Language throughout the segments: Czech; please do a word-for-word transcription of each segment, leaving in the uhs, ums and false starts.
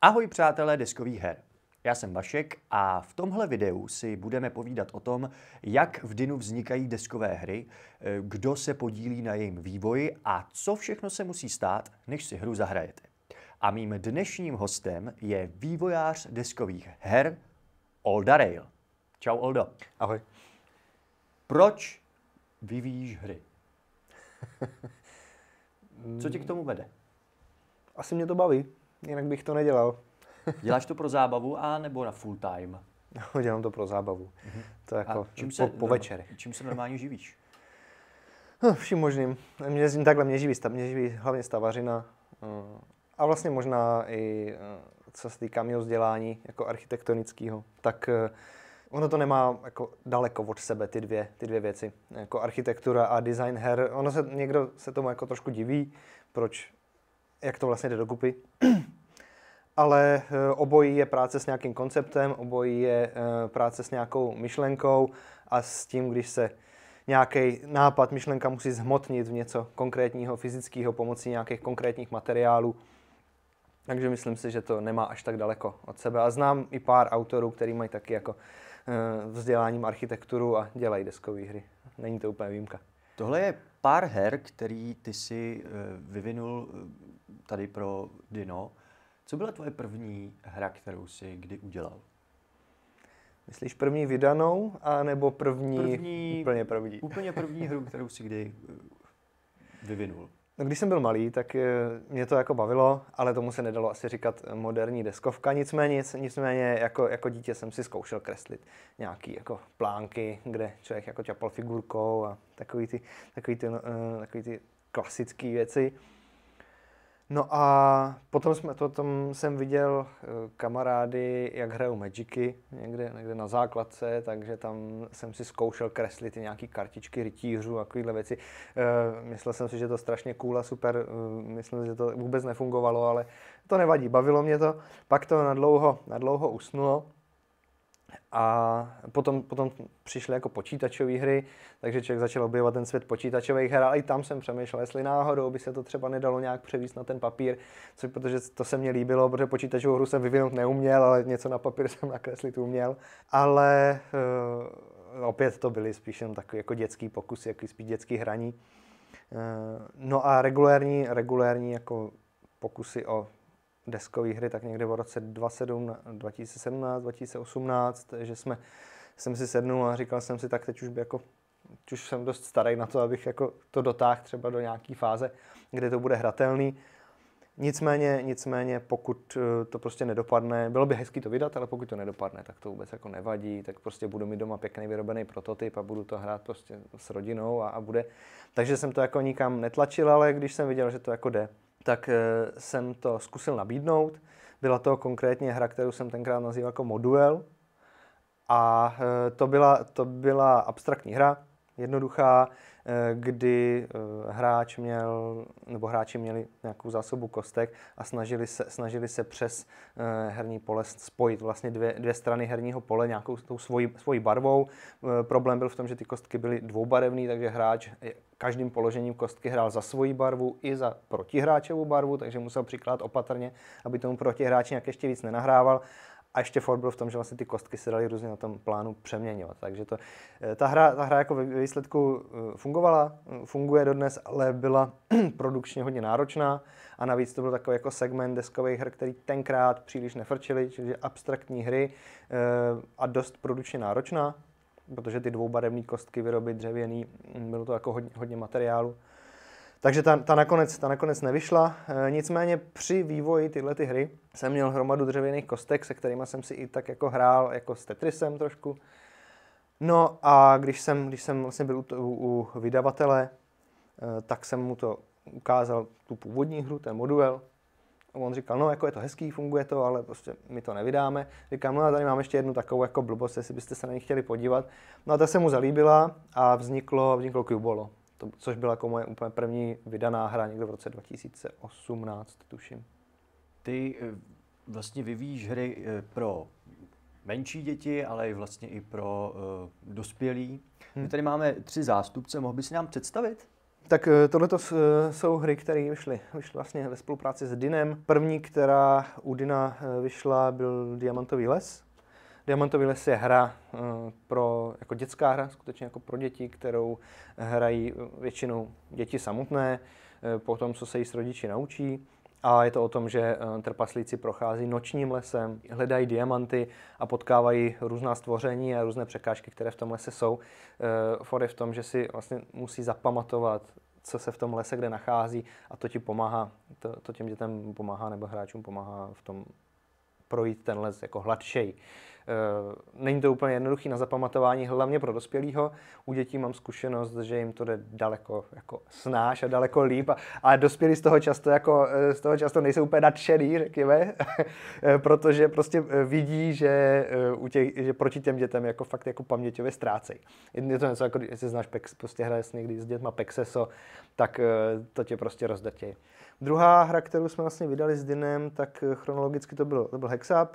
Ahoj přátelé deskových her. Já jsem Vašek a v tomhle videu si budeme povídat o tom, jak v Dinu vznikají deskové hry, kdo se podílí na jejím vývoji a co všechno se musí stát, než si hru zahrajete. A mým dnešním hostem je vývojář deskových her Olda Rail. Čau Oldo. Ahoj. Proč vyvíjíš hry? Co tě k tomu vede? Asi mě to baví, jinak bych to nedělal. Děláš to pro zábavu a nebo na full time? No, dělám to pro zábavu. Mm-hmm. To jako čím se, po, po večerech. Čím se normálně živíš? No, vším možným. Mě, takhle mě živí, mě živí hlavně stavařina a vlastně možná i co se týká mého vzdělání jako architektonického, tak ono to nemá jako daleko od sebe ty dvě, ty dvě věci. Jako architektura a design her. Ono se, někdo se tomu jako trošku diví, proč, jak to vlastně jde dokupy. Ale obojí je práce s nějakým konceptem, obojí je práce s nějakou myšlenkou a s tím, když se nějaký nápad, myšlenka musí zhmotnit v něco konkrétního, fyzického pomocí nějakých konkrétních materiálů. Takže myslím si, že to nemá až tak daleko od sebe. A znám i pár autorů, kteří mají taky jako vzděláním architekturu a dělají deskové hry. Není to úplně výjimka. Tohle je pár her, který ty si vyvinul tady pro Dino. Co byla tvoje první hra, kterou jsi kdy udělal? Myslíš první vydanou, anebo první, první úplně první? Úplně první hru, kterou jsi kdy vyvinul. No, když jsem byl malý, tak mě to jako bavilo, ale tomu se nedalo asi říkat moderní deskovka. Nicméně, nicméně jako, jako dítě jsem si zkoušel kreslit nějaký jako plánky, kde člověk jako čapal figurkou a takový ty, takový ty, takový ty klasické věci. No a potom, jsme, potom jsem viděl kamarády, jak hrajou Magicy někde, někde na základce, takže tam jsem si zkoušel kreslit nějaký kartičky rytířů a takovéhle věci. Myslel jsem si, že to strašně cool a super, myslím, že to vůbec nefungovalo, ale to nevadí, bavilo mě to. Pak to nadlouho, nadlouho usnulo. A potom, potom přišly jako počítačové hry, takže člověk začal objevovat ten svět počítačových her, ale i tam jsem přemýšlel, jestli náhodou by se to třeba nedalo nějak převíst na ten papír, což protože to se mně líbilo, protože počítačovou hru jsem vyvinout neuměl, ale něco na papír jsem nakreslit uměl. Ale uh, opět to byly spíš jen takové jako dětský pokusy, jako spíš dětský hraní. Uh, no a regulérní, regulérní jako pokusy o deskové hry, tak někde v roce dva tisíce sedmnáct, dva tisíce osmnáct, že jsme, jsem si sednul a říkal jsem si, tak teď už by jako, už jsem dost starý na to, abych jako to dotáhl třeba do nějaké fáze, kde to bude hratelný. Nicméně, nicméně, pokud to prostě nedopadne, bylo by hezký to vydat, ale pokud to nedopadne, tak to vůbec jako nevadí, tak prostě budu mít doma pěkný vyrobený prototyp a budu to hrát prostě s rodinou a, a bude. Takže jsem to jako nikam netlačil, ale když jsem viděl, že to jako jde, tak jsem to zkusil nabídnout. Byla to konkrétně hra, kterou jsem tenkrát nazýval jako Moduel. A to byla, to byla abstraktní hra, jednoduchá, kdy hráč měl, nebo hráči měli nějakou zásobu kostek a snažili se, snažili se přes herní pole spojit vlastně dvě, dvě strany herního pole nějakou tou svojí, svojí barvou. Problém byl v tom, že ty kostky byly dvoubarevné, takže hráč každým položením kostky hrál za svoji barvu i za protihráčovou barvu, takže musel přikládat opatrně, aby tomu protihráč nějak ještě víc nenahrával. A ještě for byl v tom, že vlastně ty kostky se daly různě na tom plánu přeměňovat. Takže to, ta hra, ta hra jako ve výsledku fungovala, funguje dodnes, ale byla produkčně hodně náročná. A navíc to byl takový jako segment deskových her, který tenkrát příliš nefrčili, čili abstraktní hry a dost produkčně náročná, protože ty dvoubarevné kostky vyrobit dřevěný, bylo to jako hodně, hodně materiálu. Takže ta, ta, nakonec, ta nakonec nevyšla, e, nicméně při vývoji tyhle ty hry jsem měl hromadu dřevěných kostek, se kterými jsem si i tak jako hrál jako s Tetrisem trošku. No a když jsem, když jsem vlastně byl u, u, u vydavatele, e, tak jsem mu to ukázal, tu původní hru, ten Moduel. A on říkal, no jako je to hezký, funguje to, ale prostě my to nevydáme. Říkám, no a tady mám ještě jednu takovou jako blbost, jestli byste se na ní chtěli podívat. No a ta se mu zalíbila a vzniklo, vzniklo Cubolo. To, což byla jako moje úplně první vydaná hra někdo v roce dva tisíce osmnáct, tuším. Ty vlastně vyvíjíš hry pro menší děti, ale i vlastně i pro uh, dospělí. Hmm. My tady máme tři zástupce, mohl by si nám představit? Tak tohle jsou hry, které vyšly, vyšly vlastně ve spolupráci s Dynem. První, která u Dyna vyšla, byl Diamantový les. Diamantový les je hra pro, jako dětská hra, skutečně jako pro děti, kterou hrají většinou děti samotné, po tom, co se jí s rodiči naučí. A je to o tom, že trpaslíci prochází nočním lesem, hledají diamanty a potkávají různá stvoření a různé překážky, které v tom lese jsou. For je v tom, že si vlastně musí zapamatovat, co se v tom lese kde nachází, a to ti pomáhá, to, to těm dětem pomáhá nebo hráčům pomáhá v tom projít ten les jako hladšej. Není to úplně jednoduchý na zapamatování, hlavně pro dospělýho. U dětí mám zkušenost, že jim to jde daleko jako snáš a daleko líp, a, a dospělí z toho často jako z toho často nejsou úplně nadšený, řekněme, protože prostě vidí, že, u těch, že proti těm dětem jako fakt jako paměťově ztrácejí. Je to něco jako, jestli znáš, prostě hraješ někdy s dětma Pexeso, tak to tě prostě rozdatějí. Druhá hra, kterou jsme vlastně vydali s Dynem, tak chronologicky to byl, to byl Hexup.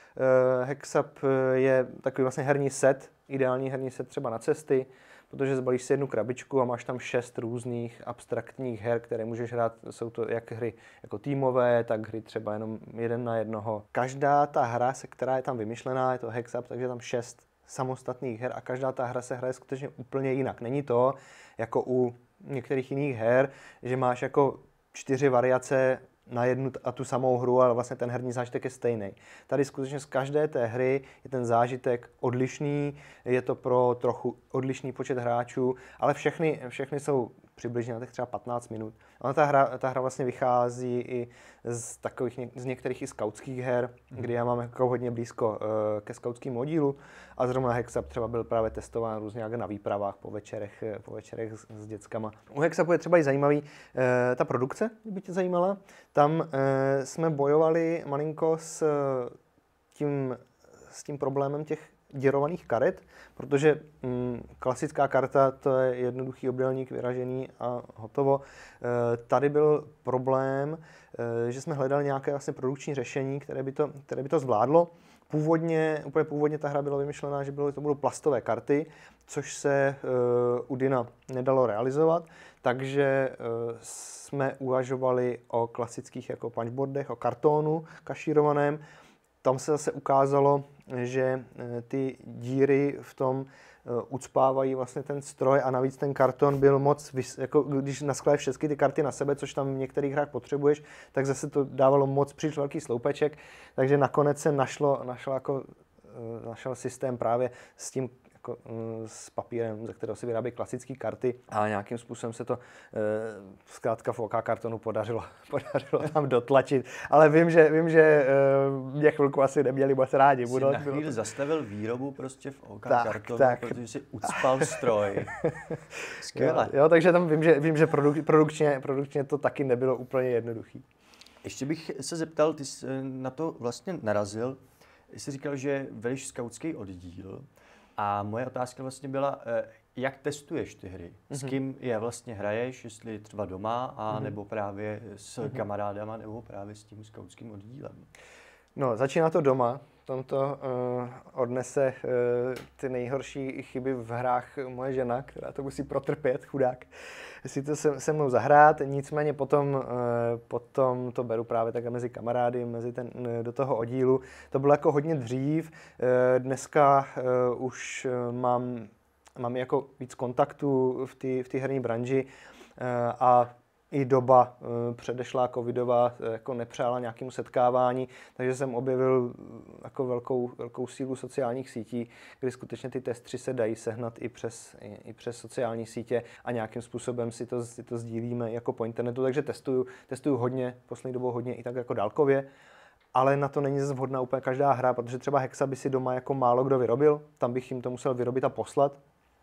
Hexup je takový vlastně herní set, ideální herní set třeba na cesty, protože zbalíš si jednu krabičku a máš tam šest různých abstraktních her, které můžeš hrát. Jsou to jak hry jako týmové, tak hry třeba jenom jeden na jednoho. Každá ta hra, se která je tam vymyšlená, je to Hexup, takže je tam šest samostatných her a každá ta hra se hraje skutečně úplně jinak. Není to jako u některých jiných her, že máš jako čtyři variace na jednu a tu samou hru, ale vlastně ten herní zážitek je stejný. Tady skutečně z každé té hry je ten zážitek odlišný, je to pro trochu odlišný počet hráčů, ale všechny, všechny jsou přibližně na těch třeba patnáct minut. Ale ta hra, ta hra vlastně vychází i z takových, z některých i skautských her, mm. kdy já mám jako hodně blízko uh, ke skautskému oddílu, a zrovna Hexup třeba byl právě testován různě na výpravách po večerech, po večerech s, s dětskama. U Hexupu je třeba i zajímavý uh, ta produkce, kdyby tě zajímala. Tam uh, jsme bojovali malinko s tím, s tím problémem těch děrovaných karet, protože mm, klasická karta, to je jednoduchý obdélník vyražený a hotovo. E, tady byl problém, e, že jsme hledali nějaké vlastně produkční řešení, které by to, které by to zvládlo. Původně, úplně původně ta hra byla vymyšlená, že bylo, to budou plastové karty, což se e, u Dyna nedalo realizovat, takže e, jsme uvažovali o klasických jako punchboardech, o kartonu kašírovaném. Tam se zase ukázalo, že ty díry v tom ucpávají vlastně ten stroj a navíc ten karton byl moc, jako když naskládáš všechny ty karty na sebe, což tam v některých hrách potřebuješ, tak zase to dávalo moc příliš velký sloupeček, takže nakonec se našlo, našlo jako, našel systém právě s tím jako, s papírem, ze kterého se vyrábějí klasické karty, a nějakým způsobem se to zkrátka v OK kartonu podařilo, podařilo tam dotlačit. Ale vím, že, vím, že mě chvilku asi neměli moc rádi. Jsi na chvíli to... zastavil výrobu prostě v OK tak, kartonu, tak. protože si ucpal stroj. Skvěle. Jo, jo, takže tam vím, že, vím, že produk, produkčně, produkčně to taky nebylo úplně jednoduchý. Ještě bych se zeptal, ty jsi na to vlastně narazil, jsi říkal, že vedeš skautský oddíl. A moje otázka vlastně byla, jak testuješ ty hry? S kým je vlastně hraješ, jestli třeba doma, a nebo právě s kamarádama, nebo právě s tím skautským oddílem? No, začíná to doma. Tam to uh, odnese uh, ty nejhorší chyby v hrách moje žena, která to musí protrpět, chudák, si to se, se mnou zahrát. Nicméně potom, uh, potom to beru právě tak mezi kamarády, mezi ten, do toho oddílu. To bylo jako hodně dřív. Uh, dneska uh, už uh, mám, mám jako víc kontaktů v té v té herní branži, uh, a i doba e, předešlá covidová e, jako nepřála nějakému setkávání, takže jsem objevil jako velkou, velkou sílu sociálních sítí, kdy skutečně ty testři se dají sehnat i přes, i, i přes sociální sítě a nějakým způsobem si to, si to sdílíme jako po internetu, takže testuju, testuju hodně, poslední dobou hodně i tak jako dálkově, ale na to není zase vhodná úplně každá hra, protože třeba Hexa by si doma jako málo kdo vyrobil, tam bych jim to musel vyrobit a poslat,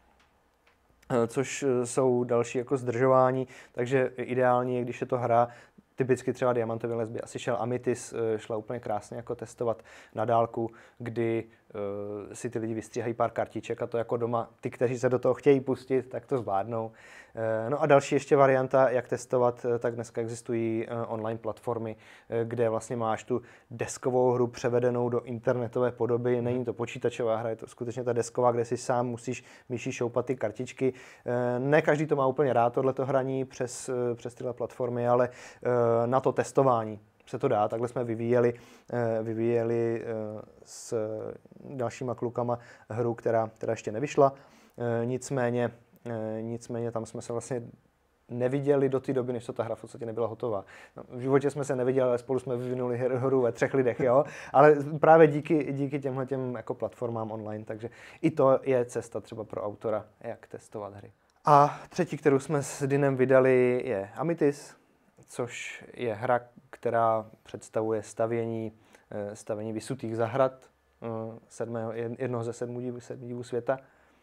což jsou další jako zdržování, takže ideální je, když je to hra, typicky třeba Diamantový les by asi šel Amitis, šla úplně krásně jako testovat na dálku, kdy uh, si ty lidi vystříhají pár kartiček a to jako doma, ty, kteří se do toho chtějí pustit, tak to zvládnou. Uh, no a další ještě varianta, jak testovat, tak dneska existují uh, online platformy, uh, kde vlastně máš tu deskovou hru převedenou do internetové podoby. Není to počítačová hra, je to skutečně ta desková, kde si sám musíš myší šoupat ty kartičky. Uh, ne každý to má úplně rád, tohleto hraní přes, uh, přes tyhle platformy, ale uh, na to testování se to dá. Takhle jsme vyvíjeli, vyvíjeli s dalšíma klukama hru, která, která ještě nevyšla. Nicméně, nicméně tam jsme se vlastně neviděli do té doby, než to ta hra v podstatě nebyla hotová. No, v životě jsme se neviděli, ale spolu jsme vyvinuli hru ve třech lidech, jo? Ale právě díky, díky těmhle těm jako platformám online, takže i to je cesta třeba pro autora, jak testovat hry. A třetí, kterou jsme s Dinem vydali, je Amitis, což je hra, která představuje stavění, stavění vysutých zahrad, sedmého, jednoho ze sedmi divů, sedmi divů světa.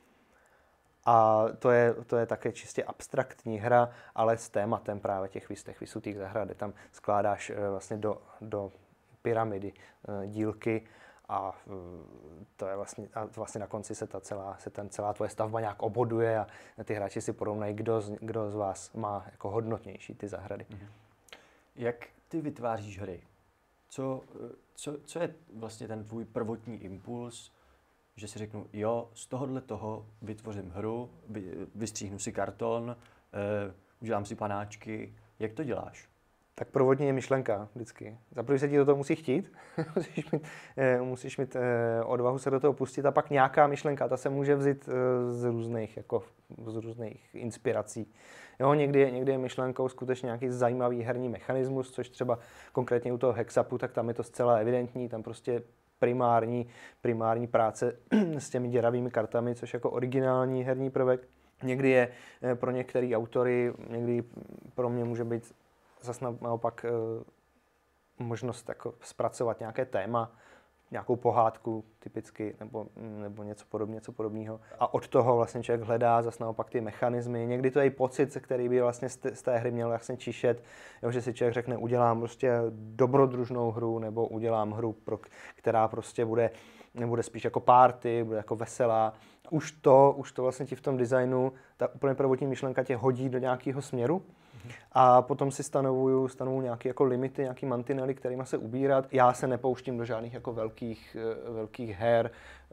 A to je, to je také čistě abstraktní hra, ale s tématem právě těch, těch vysutých zahrad. Tam skládáš vlastně do, do pyramidy dílky a to je vlastně, a vlastně na konci se ta celá, se ten celá tvoje stavba nějak oboduje a ty hráči si porovnají, kdo z, kdo z vás má jako hodnotnější ty zahrady. Mhm. Jak ty vytváříš hry? Co, co, co je vlastně ten tvůj prvotní impuls, že si řeknu, jo, z tohohle toho vytvořím hru, vy, vystříhnu si karton, eh, udělám si panáčky. Jak to děláš? Tak prvotní je myšlenka vždycky. Za první se ti do toho musí chtít, musíš mít, eh, musíš mít eh, odvahu se do toho pustit a pak nějaká myšlenka, ta se může vzít eh, z různých, jako, z různých inspirací. Jo, někdy, někdy je myšlenkou skutečně nějaký zajímavý herní mechanismus, což třeba konkrétně u toho Hexapu, tak tam je to zcela evidentní, tam prostě primární, primární práce s těmi děravými kartami, což jako originální herní prvek. Někdy je eh, pro některé autory, někdy pro mě může být zase naopak e, možnost jako zpracovat nějaké téma, nějakou pohádku typicky, nebo, nebo něco, podobně, něco podobného. A od toho vlastně člověk hledá zase naopak ty mechanismy. Někdy to je i pocit, který by vlastně z, z té hry měl vlastně čišet, jo, že si člověk řekne, udělám prostě dobrodružnou hru, nebo udělám hru, pro, která prostě bude, nebude spíš jako party, bude jako veselá. Už to, už to vlastně ti v tom designu, ta úplně prvotní myšlenka tě hodí do nějakého směru. A potom si stanovuju, stanovuju nějaké jako limity, nějaké mantinely, kterými se ubírat. Já se nepouštím do žádných jako velkých, velkých her,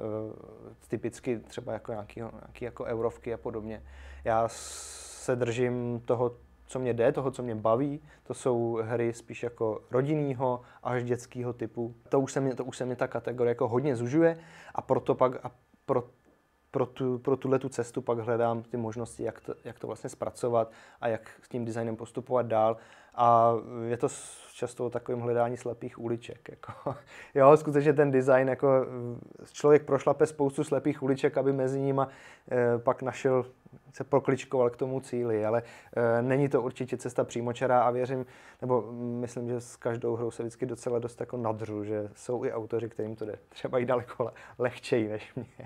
typicky třeba jako nějaký, nějaký jako eurovky a podobně. Já se držím toho, co mě jde, toho, co mě baví. To jsou hry spíš jako rodinného až dětského typu. To už se mě, to už se mě ta kategorie jako hodně zužuje a proto pak a pro, Pro, tu, pro tuhletu cestu pak hledám ty možnosti, jak to, jak to vlastně zpracovat a jak s tím designem postupovat dál. A je to často o takovém hledání slepých uliček. Jako. Jo, skutečně ten design, jako člověk prošlape spoustu slepých uliček, aby mezi nimi eh, pak našel, se prokličkoval k tomu cíli, ale eh, není to určitě cesta přímočará a věřím, nebo myslím, že s každou hrou se vždycky docela dost jako nadřu, že jsou i autoři, kterým to jde třeba i daleko lehčeji než mě.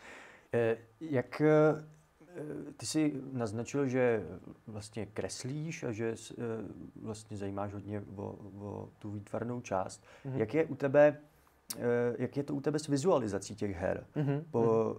Jak ty jsi naznačil, že vlastně kreslíš a že vlastně zajímáš hodně o, o tu výtvarnou část. Mm-hmm. Jak je u tebe, jak je to u tebe s vizualizací těch her? Mm-hmm. Po,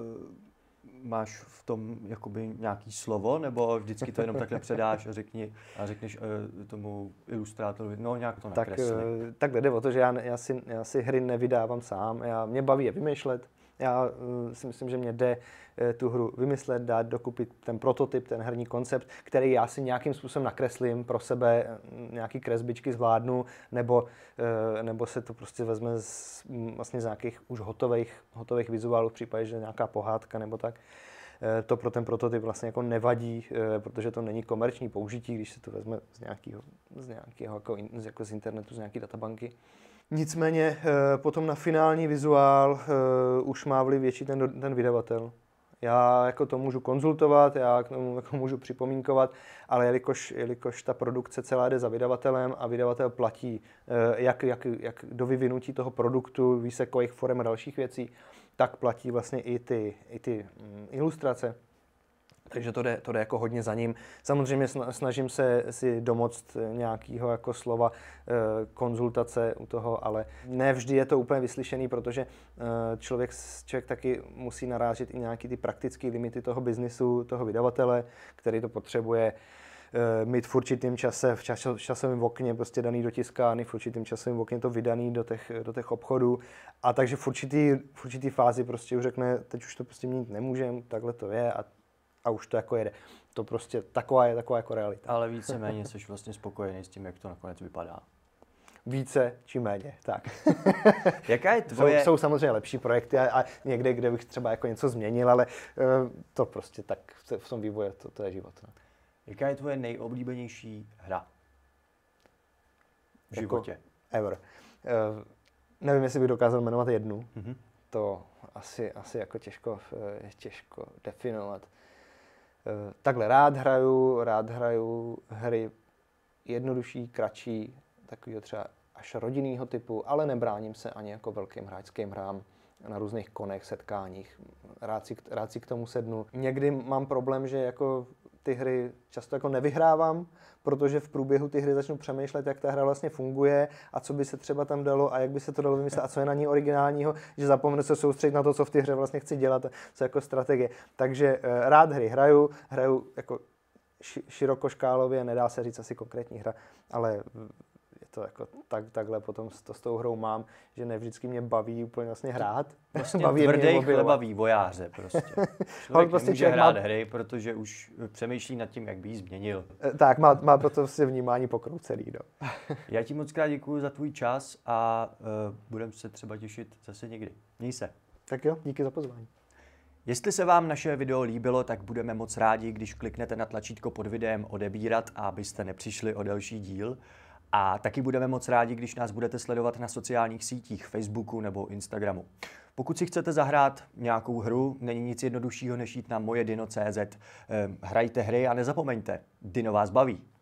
máš v tom jakoby nějaký slovo, nebo vždycky to jenom takhle předáš a, řekni, a řekneš tomu ilustrátorovi, no nějak to nakresli? Tak, tak jde o to, že já, já, si, já si hry nevydávám sám, já, mě baví je vymýšlet. Já uh, si myslím, že mě jde uh, tu hru vymyslet, dát dokupit ten prototyp, ten herní koncept, který já si nějakým způsobem nakreslím pro sebe, nějaký kresbičky zvládnu, nebo, uh, nebo se to prostě vezme z, vlastně z nějakých už hotových, hotových vizuálů v případě, že nějaká pohádka nebo tak. Uh, to pro ten prototyp vlastně jako nevadí, uh, protože to není komerční použití, když se to vezme z nějakého, z nějakého jako, jako z internetu, z nějaké databanky. Nicméně potom na finální vizuál uh, už má vliv větší ten, ten vydavatel. Já jako to můžu konzultovat, já k tomu jako můžu připomínkovat, ale jelikož, jelikož ta produkce celá jde za vydavatelem a vydavatel platí uh, jak, jak, jak do vyvinutí toho produktu, výsekových forem a dalších věcí, tak platí vlastně i ty, i ty um, ilustrace. Takže to jde, to jde jako hodně za ním. Samozřejmě snažím se si domoct nějakého jako slova konzultace u toho, ale ne vždy je to úplně vyslyšený, protože člověk, člověk taky musí narážet i nějaký ty praktické limity toho biznisu, toho vydavatele, který to potřebuje mít v určitém čase, v časovém okně prostě daný do tiskárny, v určitém časovém okně to vydaný do těch, do těch obchodů. A takže v určitý, v určitý fázi prostě už řekne, teď už to prostě měnit nemůžem, takhle to je a, a už to jako jede. To prostě taková je taková jako realita. Ale víceméně jsi vlastně spokojený s tím, jak to nakonec vypadá. Více či méně, tak. Jaká je tvoje... Jsou, jsou samozřejmě lepší projekty a, a někde, kde bych třeba jako něco změnil, ale uh, to prostě tak v tom vývoji to, to je život. Ne? Jaká je tvoje nejoblíbenější hra v životě? Jako ever. Uh, nevím, jestli bych dokázal jmenovat jednu. Mm-hmm. To asi, asi jako těžko, těžko definovat. Uh, takhle rád hraju, rád hraju hry jednodušší, kratší, takového třeba až rodinného typu, ale nebráním se ani jako velkým hráčským hrám na různých konech, setkáních. Rád si, rád si k tomu sednu. Někdy mám problém, že jako ty hry často jako nevyhrávám, protože v průběhu ty hry začnu přemýšlet, jak ta hra vlastně funguje a co by se třeba tam dalo a jak by se to dalo vymyslet a co je na ní originálního, že zapomenu se soustředit na to, co v té hře vlastně chci dělat, co jako strategie. Takže rád hry hraju, hraju jako širokoškálově, nedá se říct asi konkrétní hra, ale je to jako tak, takhle potom to s tou hrou mám, že ne vždycky mě baví úplně vlastně hrát. Prostě tvrdý chleba vývojáře prostě. Člověk prostě nemůže hrát má... hry, protože už přemýšlí nad tím, jak by ji změnil. Tak, má, má proto prostě vnímání pokroucený. No. Já ti moc krát děkuju za tvůj čas a uh, budeme se třeba těšit zase někdy. Měj se. Tak jo, díky za pozvání. Jestli se vám naše video líbilo, tak budeme moc rádi, když kliknete na tlačítko pod videem odebírat, abyste nepřišli o další díl. A taky budeme moc rádi, když nás budete sledovat na sociálních sítích, Facebooku nebo Instagramu. Pokud si chcete zahrát nějakou hru, není nic jednoduššího, než jít na moje dino tečka cé zet. Hrajte hry a nezapomeňte, Dino vás baví.